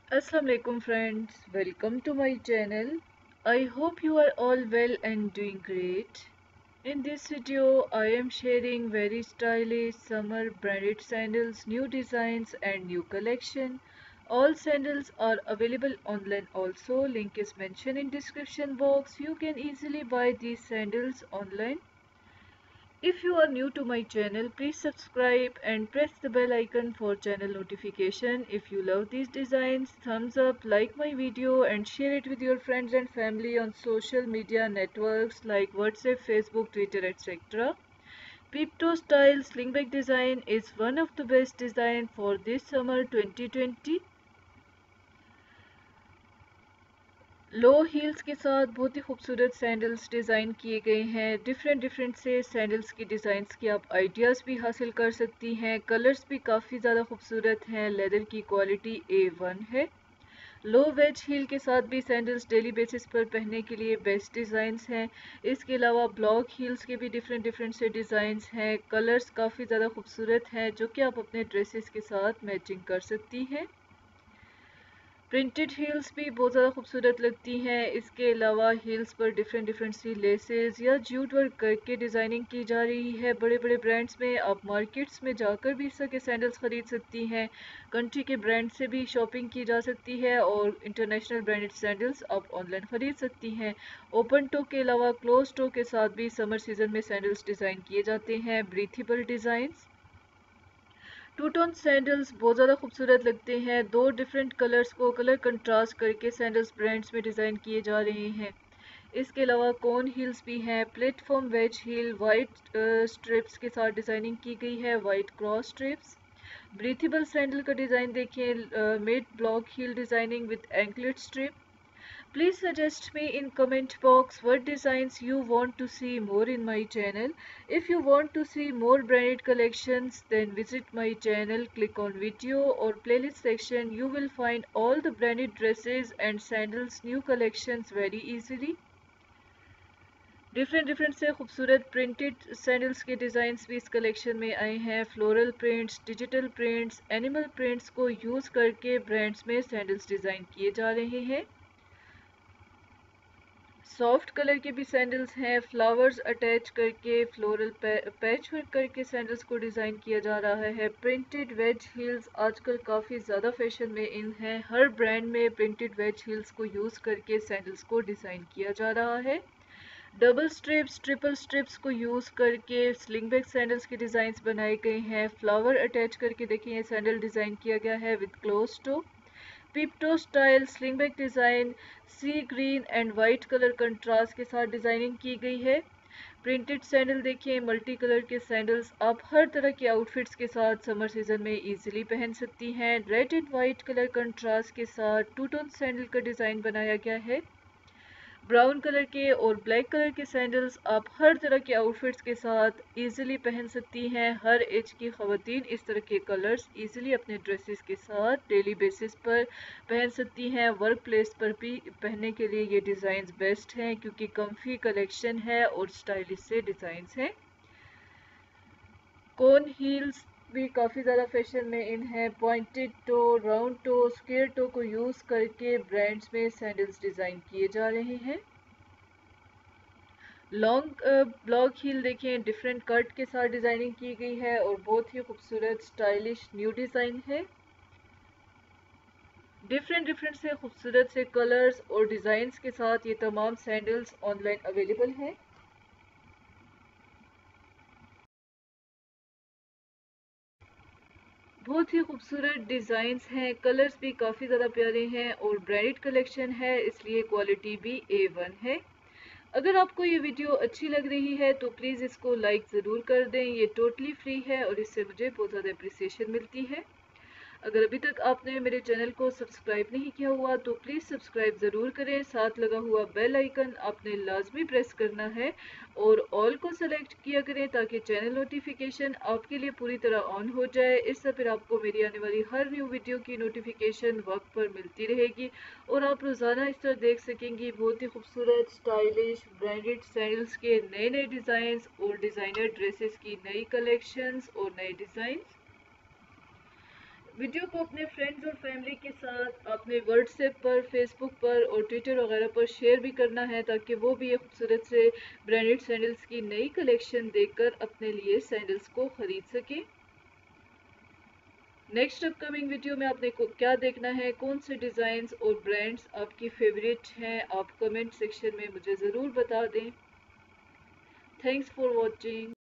Assalamu alaikum friends, welcome to my channel. I hope you are all well and doing great. In this video, I am sharing very stylish summer branded sandals, new designs and new collection. All sandals are available online also. Link is mentioned in description box. You can easily buy these sandals online. If you are new to my channel, please subscribe and press the bell icon for channel notification. If you love these designs, thumbs up, like my video and share it with your friends and family on social media networks like WhatsApp, Facebook, Twitter, etc. Peep-toe style slingback design is one of the best design for this summer 2020. Low heels के साथ बहुत ही खूबसूरत sandals design किए गए हैं। Different से sandals की डिज़ाइंस की आप आइडियाज़ भी हासिल कर सकती हैं। कलर्स भी काफ़ी ज़्यादा खूबसूरत हैं। लेदर की क्वालिटी A1 है। लो वेज हील के साथ भी सैंडल्स डेली बेसिस पर पहनने के लिए बेस्ट डिज़ाइंस हैं। इसके अलावा ब्लॉक हील्स के भी डिफरेंट से डिज़ाइंस हैं। कलर्स काफ़ी ज़्यादा खूबसूरत हैं जो कि आप अपने ड्रेसेस के साथ मैचिंग कर सकती हैं। प्रिंटेड हील्स भी बहुत ज़्यादा खूबसूरत लगती हैं। इसके अलावा हील्स पर डिफरेंट सी लेसेस या जूट वर्क करके डिज़ाइनिंग की जा रही है। बड़े ब्रांड्स में आप मार्केट्स में जाकर भी इस तरह के सैंडल्स ख़रीद सकती हैं। कंट्री के ब्रांड से भी शॉपिंग की जा सकती है और इंटरनेशनल ब्रांडेड सैंडल्स आप ऑनलाइन ख़रीद सकती हैं। ओपन टो के अलावा क्लोज टो के साथ भी समर सीजन में सैंडल्स डिज़ाइन किए जाते हैं। Breathable designs two tone sandals बहुत ज़्यादा खूबसूरत लगते हैं। दो डिफरेंट कलर्स को कलर कंट्रास्ट करके सैंडल्स ब्रांड्स में डिज़ाइन किए जा रहे हैं। इसके अलावा कोन हील्स भी हैं। Platform wedge heel white strips के साथ डिज़ाइनिंग की गई है, white cross strips. Breathable sandal का डिज़ाइन देखिए, mid block heel designing with anklet strip. Please suggest me in comment box what designs you want to see more in my channel. If you want to see more branded collections, then visit my channel, click on video or playlist section. You will find all the branded dresses and sandals new collections very easily. Different से खूबसूरत printed sandals के designs भी इस collection में आए हैं। Floral prints, digital prints, animal prints को use करके ब्रांड्स में सैंडल्स डिज़ाइन किए जा रहे हैं। सॉफ्ट कलर के भी सैंडल्स हैं। फ्लावर्स अटैच करके फ्लोरल पैच वर्क करके सैंडल्स को डिज़ाइन किया जा रहा है। प्रिंटेड वेज हील्स आजकल काफ़ी ज़्यादा फैशन में इन हैं। हर ब्रांड में प्रिंटेड वेज हील्स को यूज़ करके सैंडल्स को डिज़ाइन किया जा रहा है। डबल स्ट्रिप्स, ट्रिपल स्ट्रिप्स को यूज़ करके स्लिंगबैक सैंडल्स के डिज़ाइंस बनाए गए हैं। फ्लावर अटैच करके देखिए ये सैंडल डिज़ाइन किया गया है with close toe. Peep toe style slingback design सी green and white colour contrast के साथ डिज़ाइनिंग की गई है। प्रिंटेड सैंडल देखिए, मल्टी कलर के सैंडल्स आप हर तरह के आउटफिट्स के साथ समर सीजन में इजीली पहन सकती हैं। Red and white colour contrast के साथ टू टोन सैंडल का डिज़ाइन बनाया गया है। ब्राउन कलर के और ब्लैक कलर के सैंडल्स आप हर तरह के आउटफिट्स के साथ इजीली पहन सकती हैं। हर एज की ख़वातीन इस तरह के कलर्स इजीली अपने ड्रेसेस के साथ डेली बेसिस पर पहन सकती हैं। वर्क प्लेस पर भी पहनने के लिए ये डिज़ाइंस बेस्ट हैं क्योंकि कम्फी कलेक्शन है और स्टाइलिश से डिज़ाइंस हैं। कोन हील्स भी काफ़ी ज़्यादा फैशन में इन है। Pointed toe, round toe, square toe को यूज़ करके ब्रांड्स में सैंडल्स डिज़ाइन किए जा रहे हैं। लॉन्ग ब्लॉक हील देखें, डिफरेंट कट के साथ डिज़ाइनिंग की गई है और बहुत ही खूबसूरत स्टाइलिश न्यू डिज़ाइन है। डिफरेंट से खूबसूरत से कलर्स और डिज़ाइंस के साथ ये तमाम सैंडल्स ऑनलाइन अवेलेबल हैं। बहुत ही खूबसूरत डिज़ाइंस हैं, कलर्स भी काफ़ी ज़्यादा प्यारे हैं और ब्रांडेड कलेक्शन है इसलिए क्वालिटी भी A1 है। अगर आपको ये वीडियो अच्छी लग रही है तो प्लीज़ इसको लाइक ज़रूर कर दें। ये टोटली फ्री है और इससे मुझे बहुत ज़्यादा अप्रिसिएशन मिलती है। अगर अभी तक आपने मेरे चैनल को सब्सक्राइब नहीं किया हुआ तो प्लीज़ सब्सक्राइब ज़रूर करें। साथ लगा हुआ बेल आइकन आपने लाजमी प्रेस करना है और ऑल को सेलेक्ट किया करें ताकि चैनल नोटिफिकेशन आपके लिए पूरी तरह ऑन हो जाए। इससे फिर आपको मेरी आने वाली हर न्यू वीडियो की नोटिफिकेशन वक्त पर मिलती रहेगी और आप रोज़ाना इस तरह देख सकेंगी बहुत ही खूबसूरत स्टाइलिश ब्रांडेड सैंडल्स के नए डिज़ाइंस और डिज़ाइनर ड्रेसेस की नई कलेक्शंस और नए डिज़ाइन। वीडियो को अपने फ्रेंड्स और फैमिली के साथ अपने व्हाट्सएप पर, फेसबुक पर और ट्विटर वगैरह पर शेयर भी करना है ताकि वो भी ये खूबसूरत से ब्रांडेड सैंडल्स की नई कलेक्शन देखकर अपने लिए सैंडल्स को खरीद सकें। नेक्स्ट अपकमिंग वीडियो में आपने को क्या देखना है, कौन से डिज़ाइंस और ब्रांड्स आपकी फेवरेट हैं, आप कमेंट सेक्शन में मुझे ज़रूर बता दें। Thanks for watching.